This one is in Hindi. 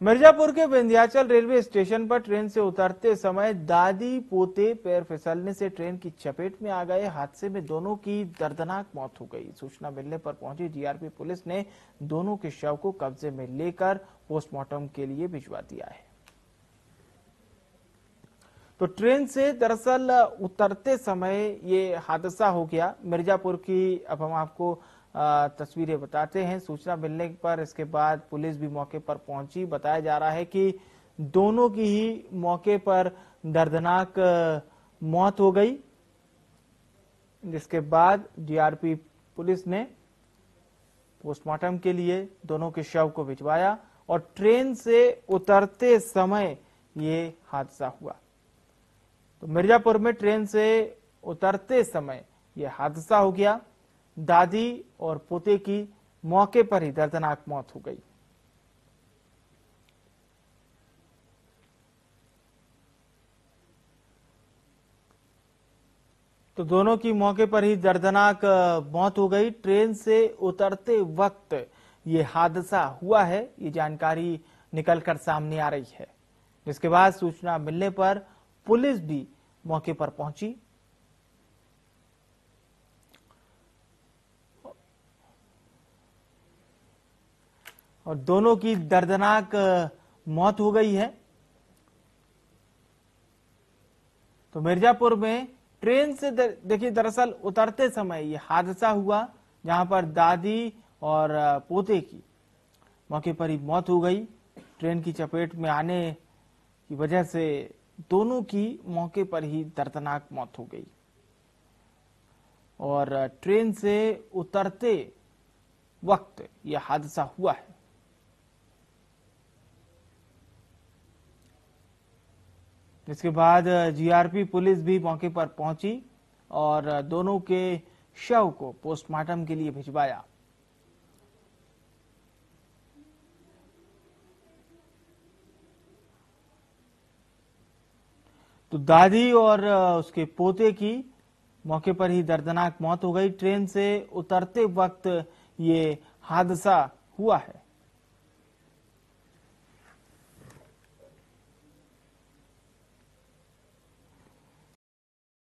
मिर्जापुर के विंध्याचल रेलवे स्टेशन पर ट्रेन से उतरते समय दादी पोते पैर फिसलने से ट्रेन की चपेट में आ गए। हादसे में दोनों की दर्दनाक मौत हो गई। सूचना मिलने पर पहुंची जीआरपी पुलिस ने दोनों के शव को कब्जे में लेकर पोस्टमार्टम के लिए भिजवा दिया है। तो ट्रेन से दरअसल उतरते समय ये हादसा हो गया। मिर्जापुर की अब हम आपको तस्वीरें बताते हैं। सूचना मिलने पर इसके बाद पुलिस भी मौके पर पहुंची। बताया जा रहा है कि दोनों की ही मौके पर दर्दनाक मौत हो गई, जिसके बाद जीआरपी पुलिस ने पोस्टमार्टम के लिए दोनों के शव को भिजवाया और ट्रेन से उतरते समय ये हादसा हुआ। तो मिर्जापुर में ट्रेन से उतरते समय यह हादसा हो गया। दादी और पोते की मौके पर ही दर्दनाक मौत हो गई। तो दोनों की मौके पर ही दर्दनाक मौत हो गई। ट्रेन से उतरते वक्त ये हादसा हुआ है, ये जानकारी निकलकर सामने आ रही है, जिसके बाद सूचना मिलने पर पुलिस भी मौके पर पहुंची। और दोनों की दर्दनाक मौत हो गई है। तो मिर्जापुर में ट्रेन से देखिए दरअसल उतरते समय ये हादसा हुआ, जहां पर दादी और पोते की मौके पर ही मौत हो गई। ट्रेन की चपेट में आने की वजह से दोनों की मौके पर ही दर्दनाक मौत हो गई और ट्रेन से उतरते वक्त यह हादसा हुआ है। जिसके बाद जीआरपी पुलिस भी मौके पर पहुंची और दोनों के शव को पोस्टमार्टम के लिए भिजवाया। तो दादी और उसके पोते की मौके पर ही दर्दनाक मौत हो गई। ट्रेन से उतरते वक्त ये हादसा हुआ है।